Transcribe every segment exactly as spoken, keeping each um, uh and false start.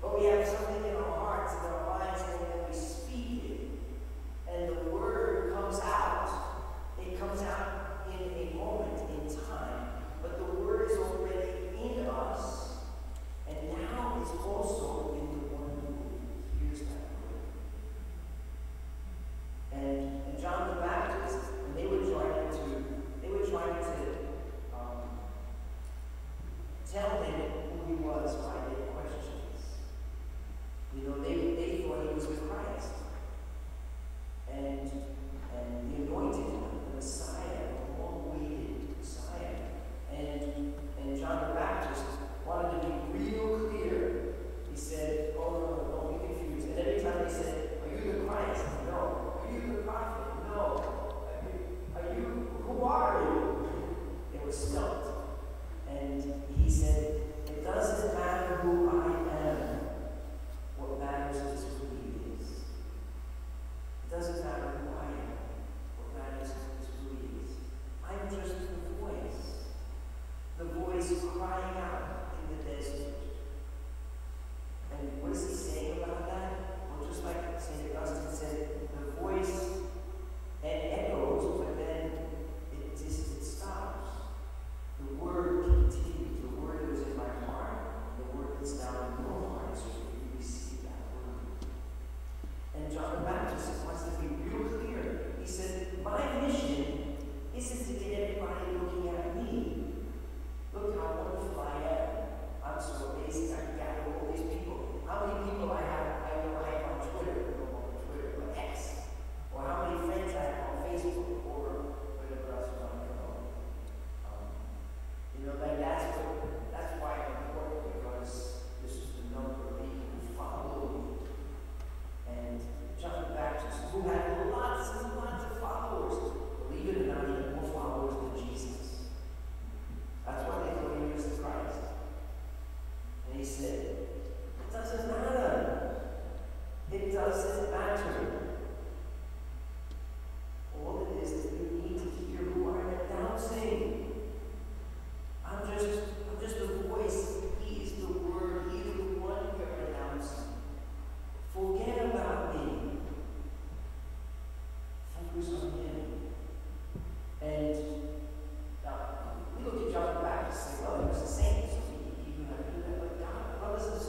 but we have something in our hearts and our minds, and when we speak it, and the word comes out, it comes out in a moment in time, but the word is already in us, and now it's also in the one who hears that word. And, and John the Baptist, when they were trying to, they were trying to um, tell him who he was by their questions. You know, they, they thought he was the Christ. And, and the anointed one, the Messiah, the long-awaited Messiah. And, and John the Baptist wanted to be real clear. He said, oh, no, no, don't be confused. And every time he said, are you the Christ? No. Are you the prophet? No. Are you, are you who are you? They were stumped. And he said, it doesn't matter who I am. What matters is who he is. It doesn't matter who I am. What matters is who he is. I'm just the voice. The voice crying out in the desert. And what is he saying about that? Well, just like Saint Augustine said, the voice and echoes, but then it just it stops. The word continues. The word that was in my heart, the word that's now in your heart, so you receive that word. And John the Baptist wants to be real clear. He said, my mission isn't to get everybody looking at me. Look how wonderful I am. I'm so amazing. I can gather all these people. How many people I have, I know I have on Twitter, or on Twitter, or X, or how many friends I have on Facebook, or whatever else you want to call it. Um, you know, like that's what, that's why I'm important, because this is the number of people who follow me. And John the Baptist, who had lots and lots of followers, believe it or not, he had more followers than Jesus. That's why they thought he was the Christ. And he said, it doesn't matter. It doesn't matter. All it is is you need to hear who I'm announcing. I'm just, I'm just the voice. He is the word. He is the one you're announcing. Forget about me. Focus on him. And now, we look at John the Baptist and say, well, he was a saint, so he, he knew how to do that. But God, brothers and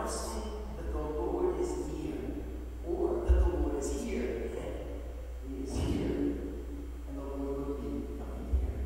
announcing that the Lord is near, or that the Lord is here. He is here, and the Lord will be coming here.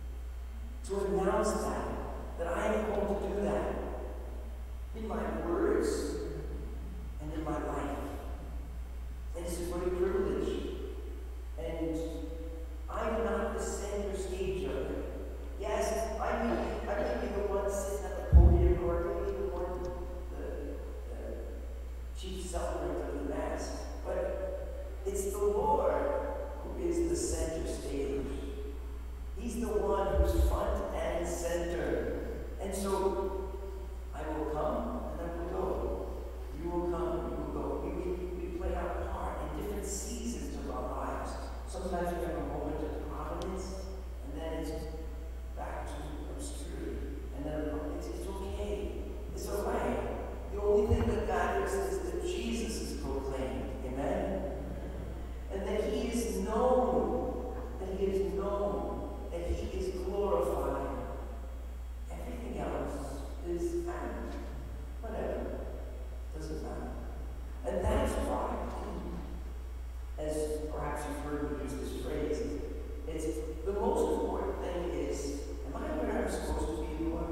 To announce that, that I am called to do that in my words and in my life. And it's a great privilege. And I'm not the center stage of it. Yes, I may, I may be the one sitting at the podium, or I may be the one, the, the chief celebrant of the Mass. But it's the Lord who is the center stage. He's the one who's front and center. And so I will come and I will go. You will come and you will go. We, we, we play our part in different seasons of our lives. Sometimes we have a moment of providence, and then it's back to obscurity. And then it's, it's okay. It's all right. The only thing that matters is that Jesus is proclaimed. Amen? And that he is known. That he is known. That he is glorified. Everything else is fine. Whatever. Doesn't matter. And that's why, as perhaps you've heard me use this phrase, it's the most important thing is, am I where I'm supposed to be, Lord?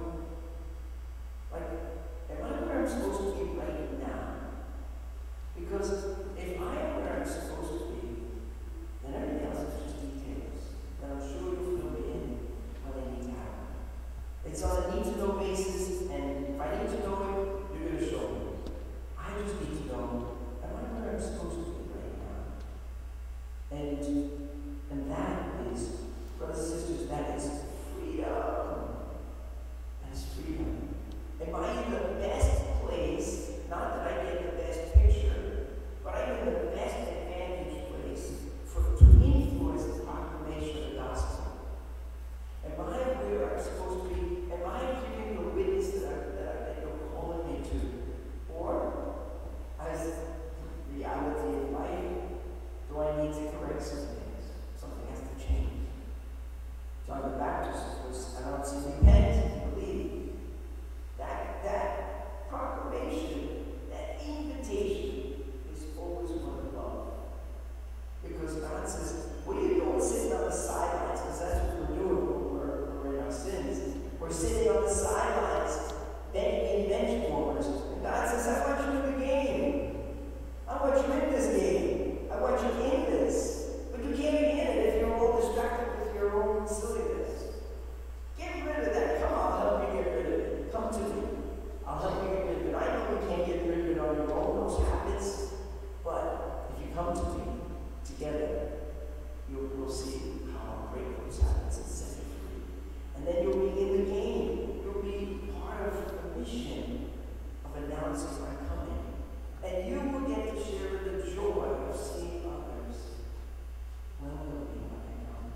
Like, am I where I'm supposed to be right now? Because if I am where I'm supposed to be, then everything else is just details. And I'm sure you'll fill me in when I need to happen. It's on a need-to-know basis, and if I need to know it, you're going to show me. I just need to know, am I where I'm supposed to be right now? And, and that is, brothers and sisters, that is freedom. That is freedom. Am I in the best place, not that I get the best picture, but I'm in the best advantage place for, to influence the proclamation of the gospel? Am I where I'm supposed to be? Am I giving the witness that, I, that, I, that you're calling me to? Or, as reality of life, do I need to correct some things? Something has to change. John the Baptist was announcing, repent and believe. That, that proclamation, that invitation is always one of love. Because God says, what are you doing sitting on the sidelines? Because that's what we're doing when we're, we're in our sins. We're sitting on the sidelines, being bench warmers. And God says, I want you in the game. I want you in this game. I want you in this. But you can't be in it if you're all distracted with your own silliness. Get rid of that. Come on, I'll help you get rid of it. Come to me. I'll help you get rid of it. I know you can't get rid of it on your own, those habits. But if you come to me together, you'll, you'll see how I'll break those habits and set you free. And then you'll be in the game. You'll be part of the mission of announcing my coming. And you will get to share the joy of seeing others welcoming when I come.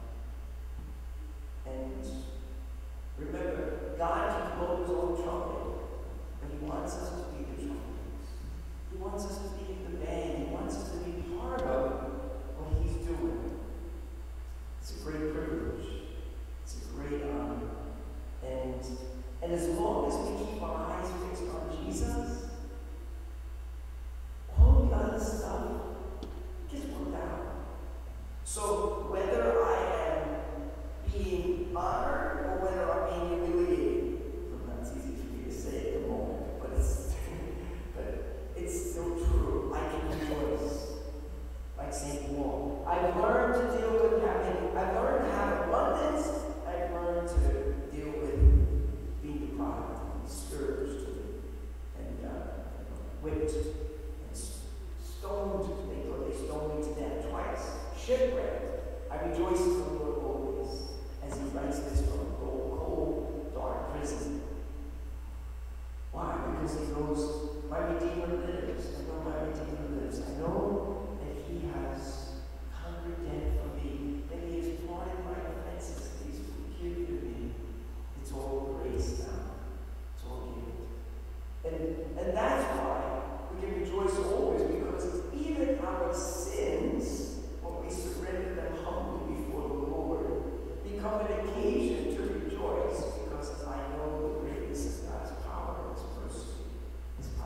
And remember, God can blow his own trumpet, but he wants us to be the trumpets. He wants us to be the band. He wants us to be part of what he's doing. It's a great privilege. It's a great honor. And, and as long as we keep our eyes fixed on Jesus, all the other stuff gets worked out. So whether I am being honored or whether I'm being humiliated, sometimes it's easy for me to say at the moment, but it's but it's still true. I can rejoice. Like Saint Paul. I've learned to deal with having, I've learned to have abundance, I've learned to deal with being deprived and scourged and uh, whipped and stoned. They, they stoned me to death twice. Shipwrecked. I rejoice in the Lord always, as he writes this from a cold, cold, dark prison. Why? Because he knows my Redeemer lives. I know my Redeemer lives. I know that he has conquered death for me, that he has pardoned my offenses, that he's forgiven me. It's all grace now. It's all given. And, and that's why we can rejoice always, because even our sins, when we surrender them humbly before the Lord, become an occasion to rejoice, because I know the greatness of God's power and his mercy, his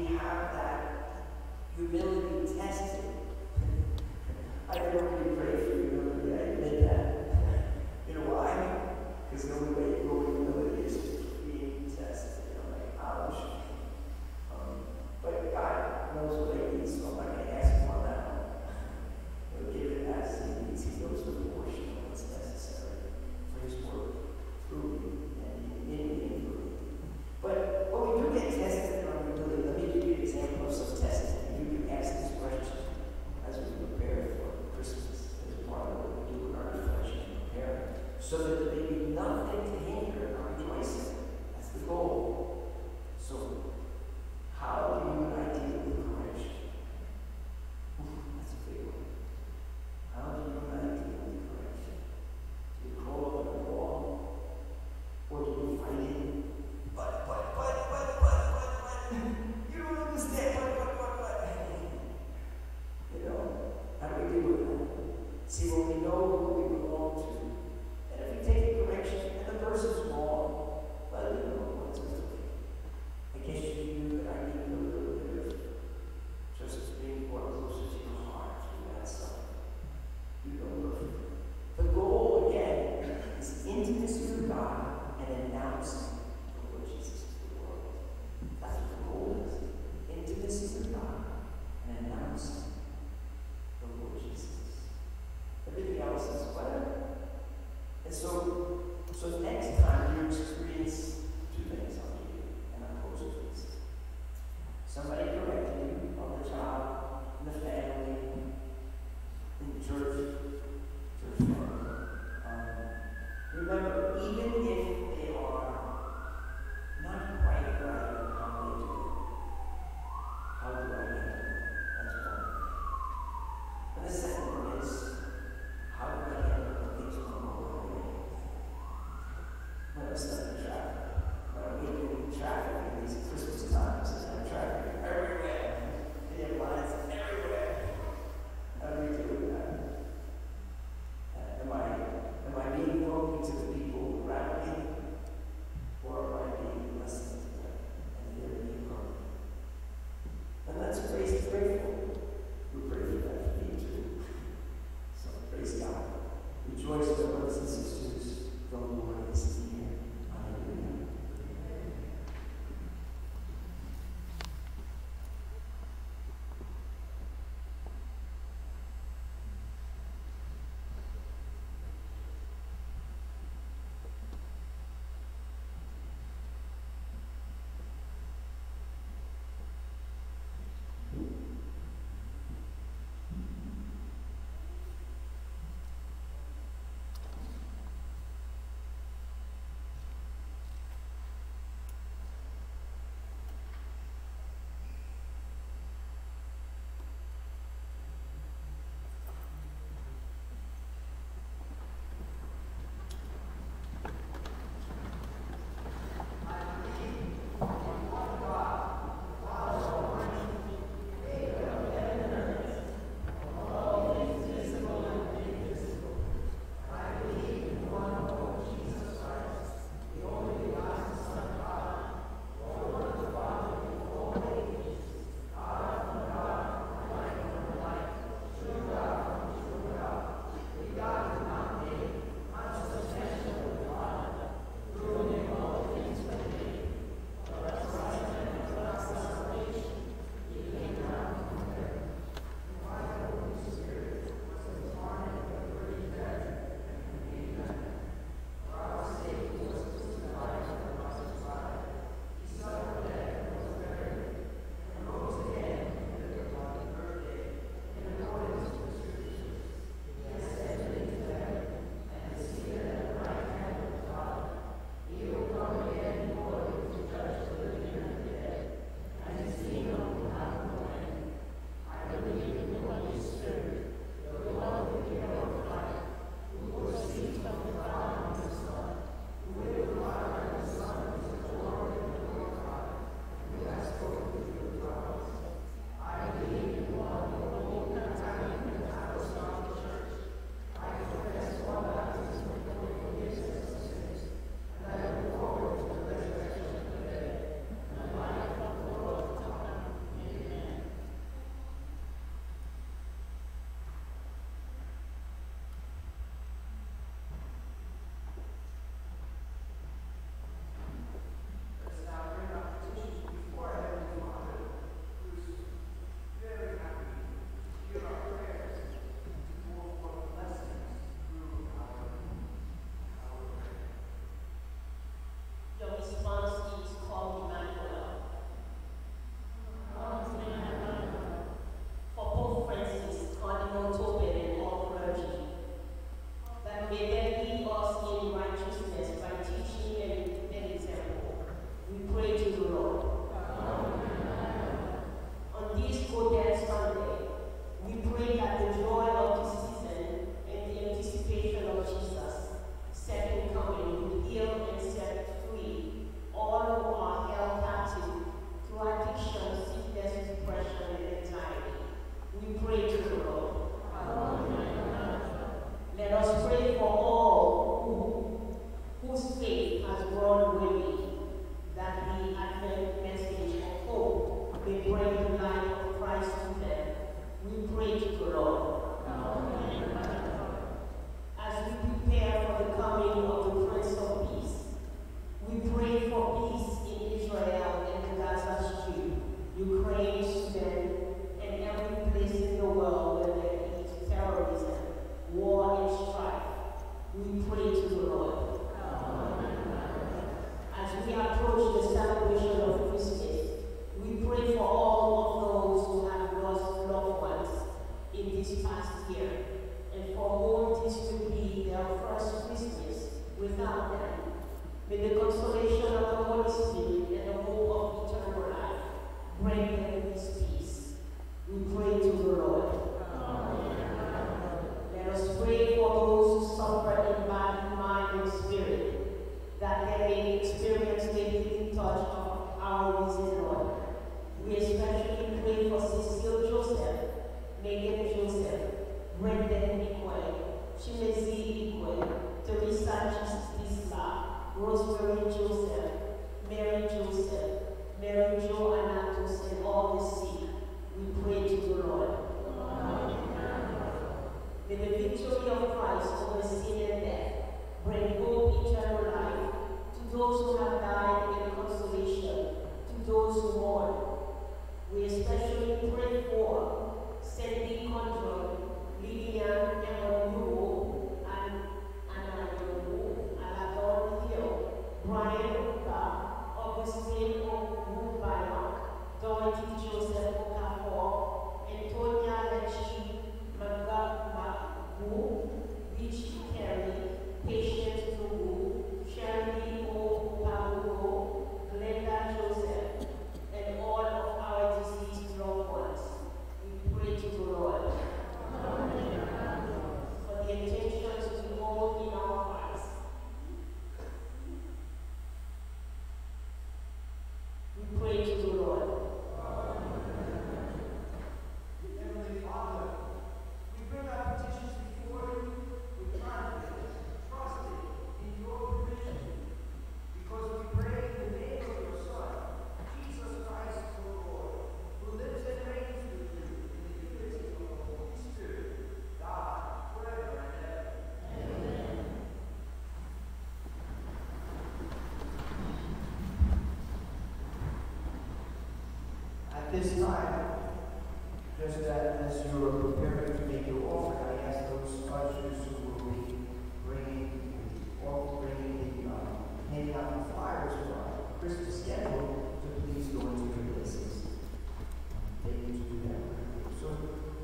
have that humility tested. I don't really pray for humility, I admit that. You know why? Because the only way to grow humility is being tested. You know, like, ouch. Um, but God knows what I need, so I'm not going to ask him on that one. He'll give it as he needs. He knows the portion of what's necessary for his work through me and in me and through me. But when we do get tested on humility, let me give you an example of some testing. And you can ask this question as we prepare for Christmas, as part of what we do in our reflection and preparing, so that there may be nothing to hinder our rejoicing. That's the goal. So, how do you and I deal with courage? may bring the light of Christ to them. We pray to the Lord. As we prepare for the coming of the Prince of Peace, we pray for peace in Israel and the Gaza Strip, Ukraine, Sudan, and every place in the world where there is terrorism, war, and strife. We pray to the Lord. As we approach the celebration of Christmas, we pray for all of those who have lost loved ones in this past year, and for whom this will be their first Christmas without them. May the consolation of the Holy Spirit and the hope of eternal life bring them this peace. We pray to the Lord. Let us pray for those who suffer in body, mind, and spirit, that they may experience the healing touch of our risen Lord. We especially pray for Cecile Joseph, Meagher Joseph, Brendan Ikwe, Chimezi Ikwe, Teresa Isla, Rosemary Joseph, Mary Joseph, Mary Jo Anatos, and all the sick. We pray to the Lord. May the victory of Christ over sin and death bring hope, eternal life to those who have died, and consolation to those who mourn. We especially pray for Sandy Condron, Lillian Emmanuel, and Anna Yomu, Alador Theo, Brian Uka, Augustine Ogubaya, Dorothy Joseph Okafor, Antonia Lechi, Magabu, Richie Carey, Patience Nugu, Sherry O. Paulo, Glenda Joseph, and all of our deceased loved ones. We pray to the Lord. For the intentions we hold in our hearts. We pray to the Lord. Heavenly Father, we bring our petitions before you with confidence, trusting in your provision, because we pray in the name of your Son, Jesus Christ, our Lord, who lives and reigns with you in the unity of the Holy Spirit, God, forever and ever. Amen. At this time, just as you are preparing to make your offering, I ask those ushers who will be bringing or bringing the uh, handing out the flyers for our Christmas schedule to please go into your places. They need to do that. So,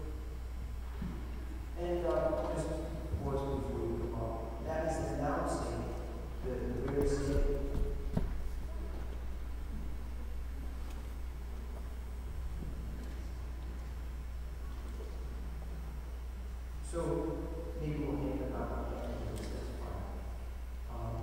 and uh, just pause before you come up. That is announcing the, the various. So maybe we'll hand it out again. Um,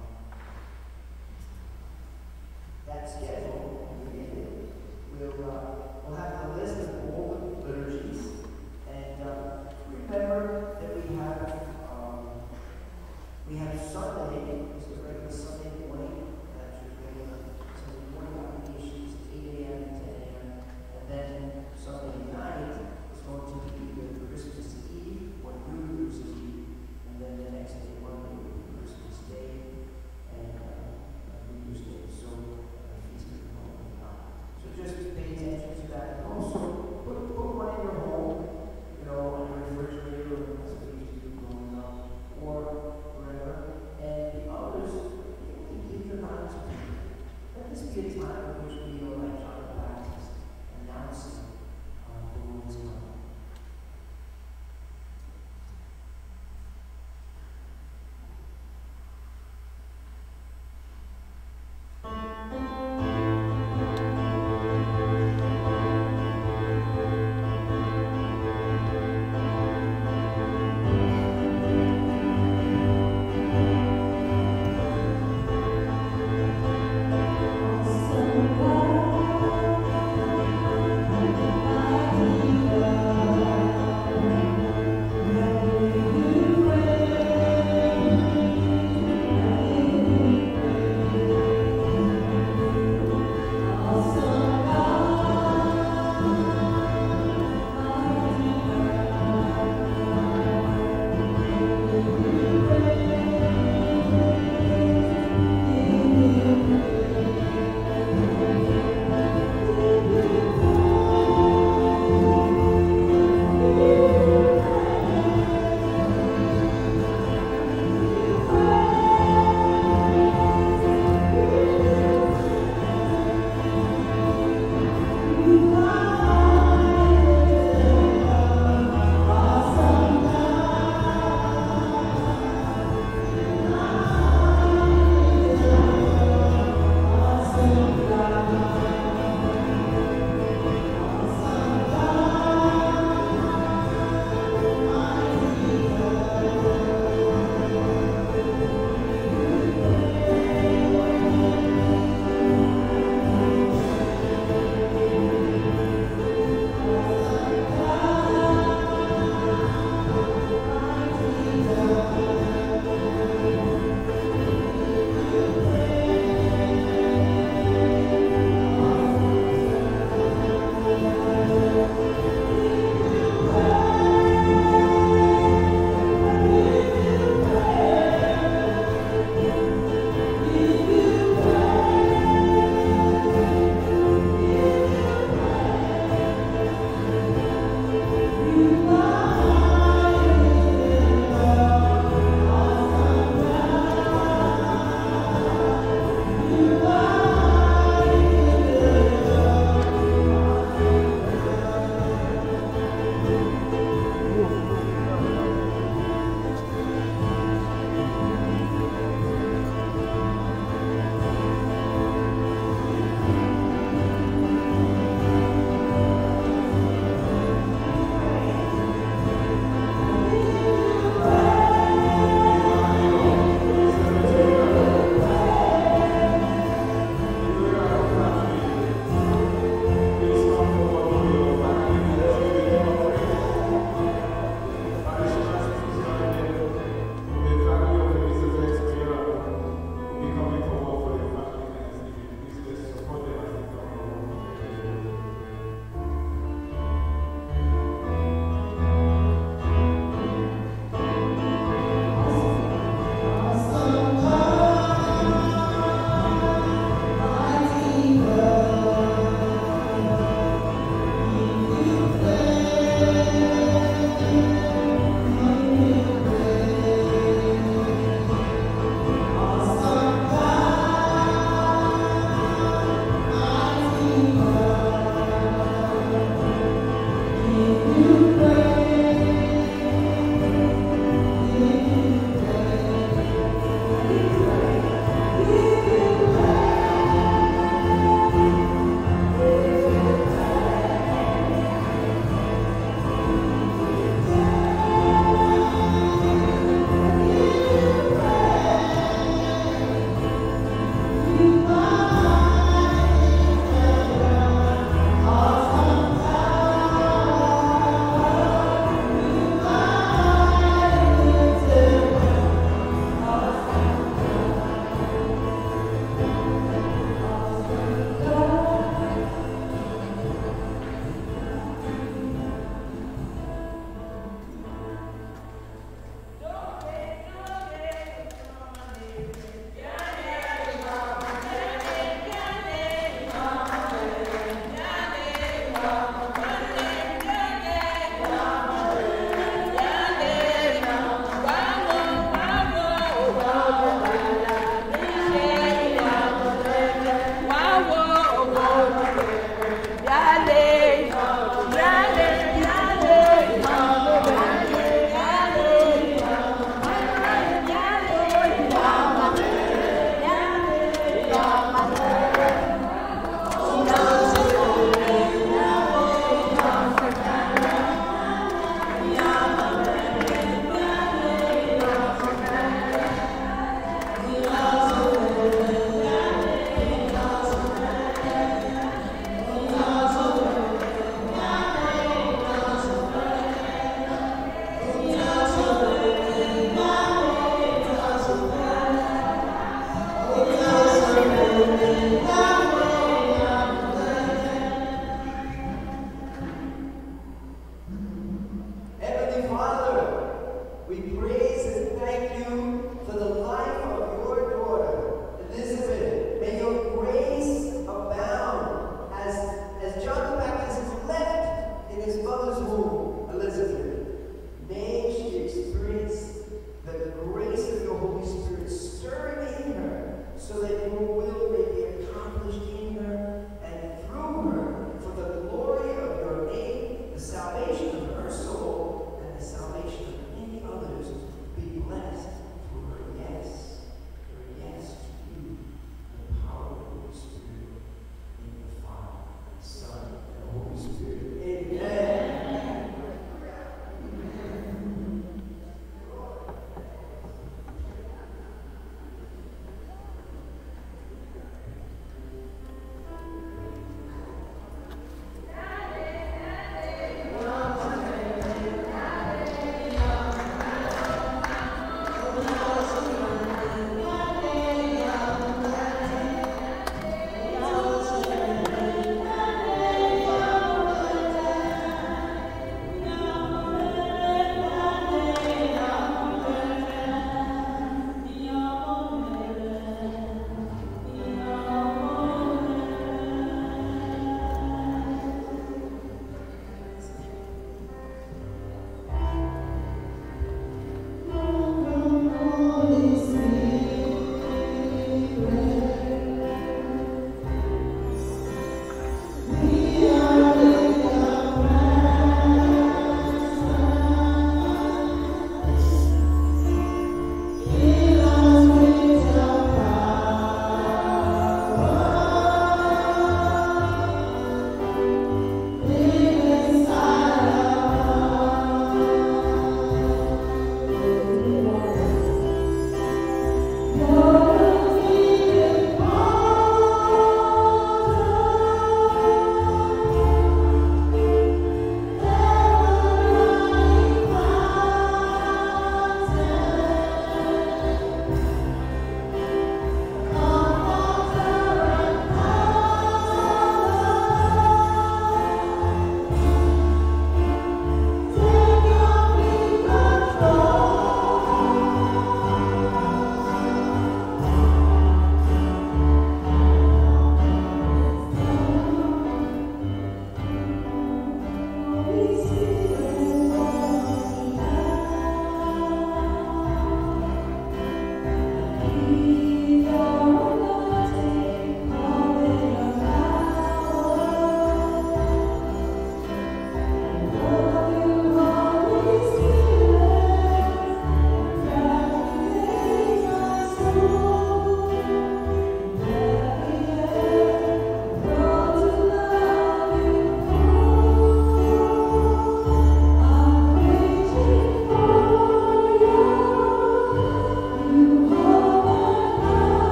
that schedule, we'll, uh, we'll have the list of all the liturgies. And uh, remember that we have um, we have Sunday, is the regular Sunday morning, that's your regular Sunday morning obligations, eight a m to ten a m And then Sunday night is going to be the Christmas Eve, or New Year's Eve, and then the next day, Monday, will be Christmas Day, and uh, New Year's Day, so uh, Feast of the Holy God. So just pay attention to that, and also put, put one in your home, you know, on your refrigerator, or that's what you do growing up, or wherever. And the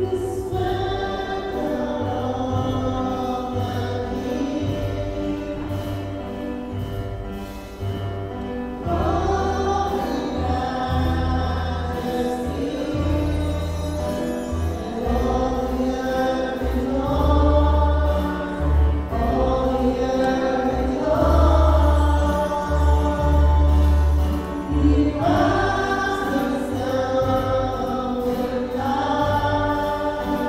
Thank you.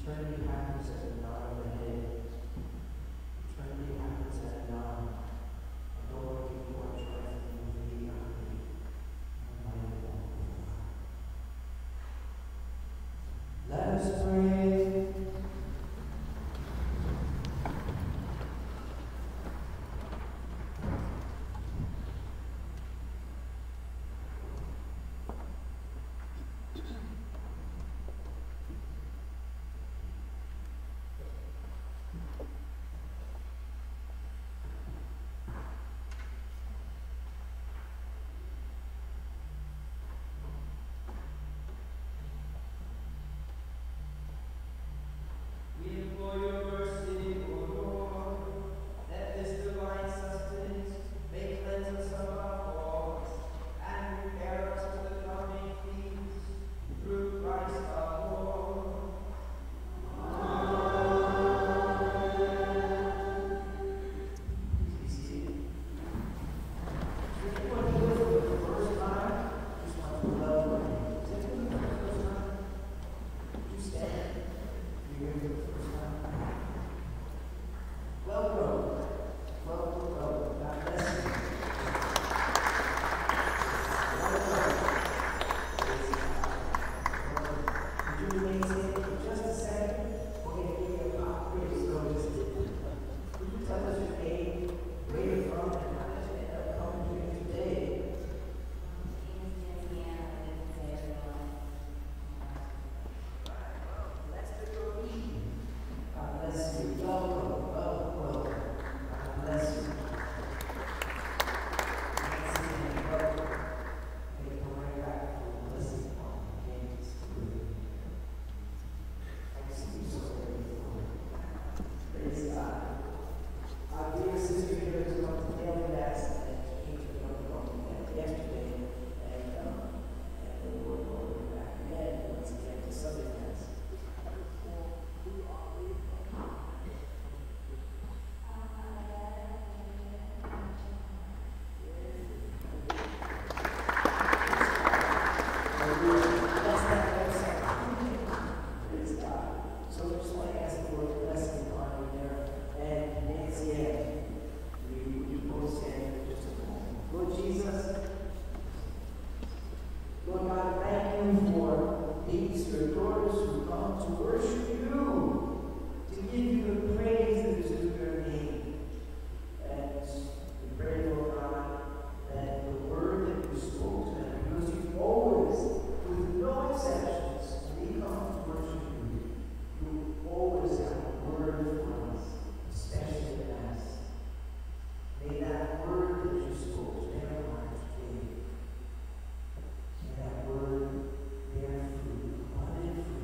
Eternity happens at the nod of the head. Eternity happens at a nod. Lord, you are trifling with me, not me. Almighty one. Let us pray. Fruit, abundant fruit.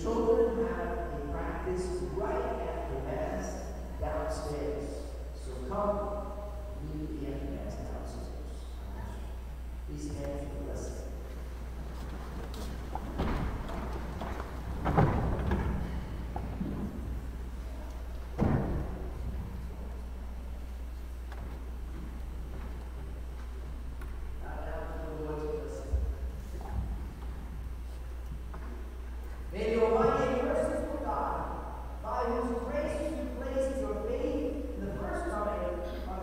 children have a practice right after Mass downstairs. So come immediately after Mass downstairs. Please stand for the blessing. May the Almighty and merciful God, by whose grace you placed your faith in the first coming of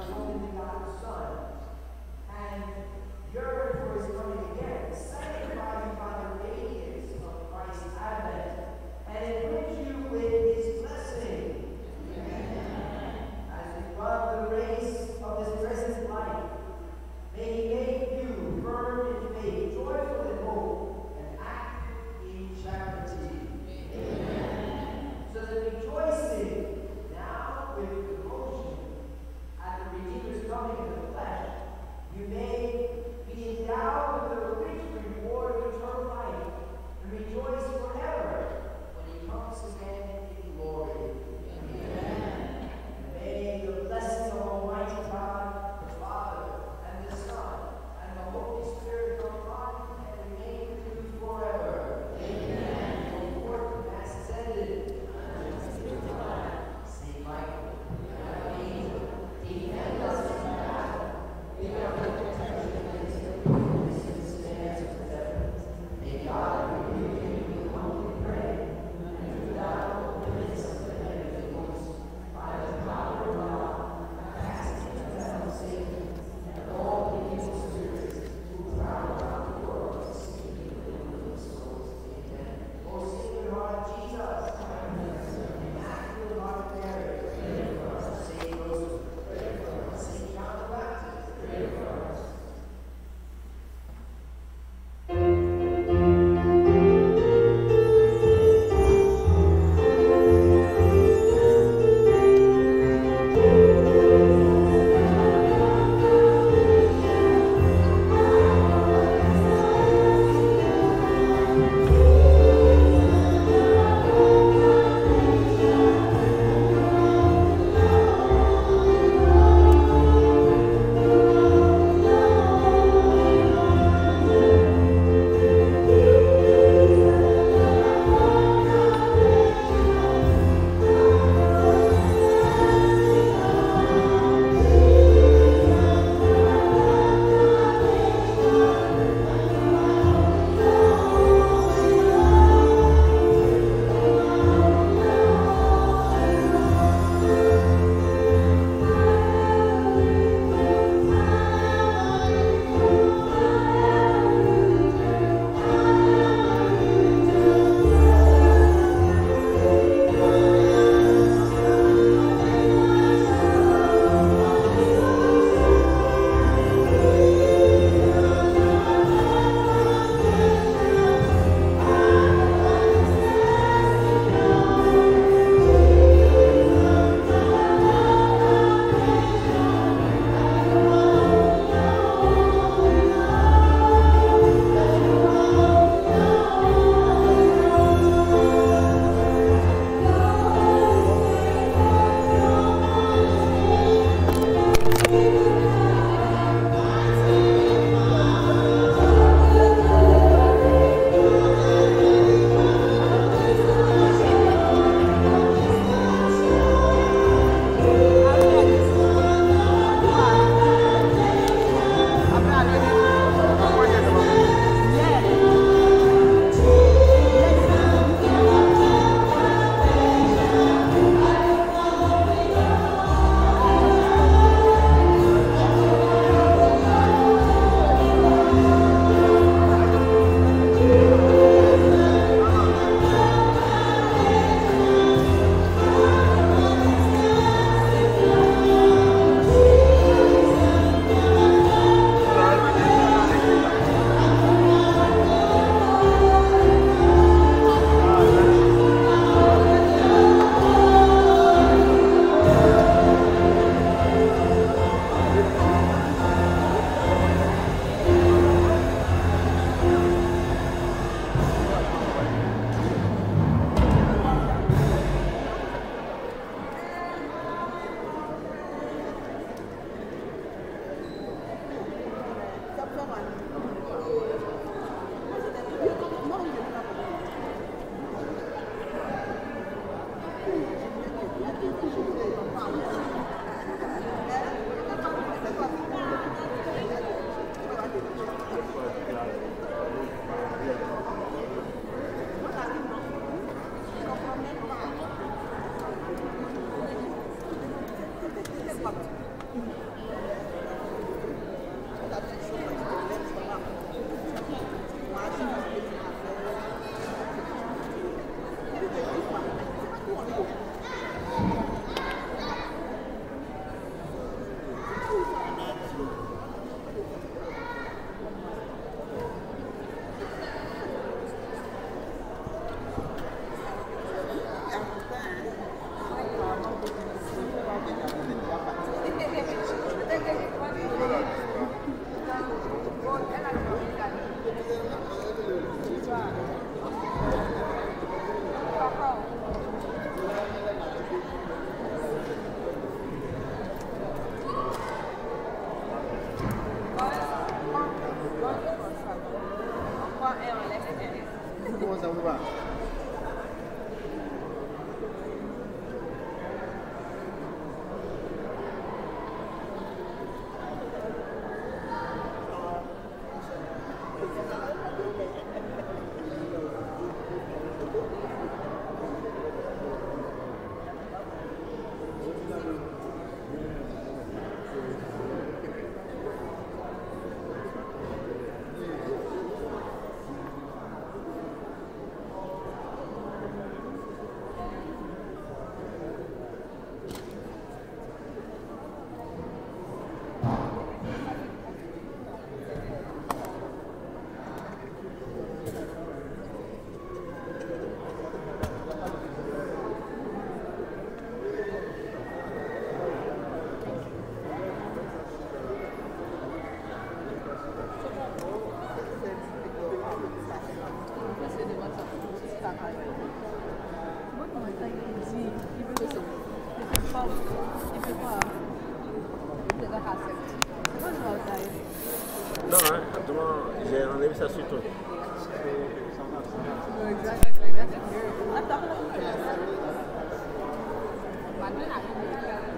ça vous va? Non, hein, j'ai enlevé ça sur toi. Exactly. That's weird. I thought it was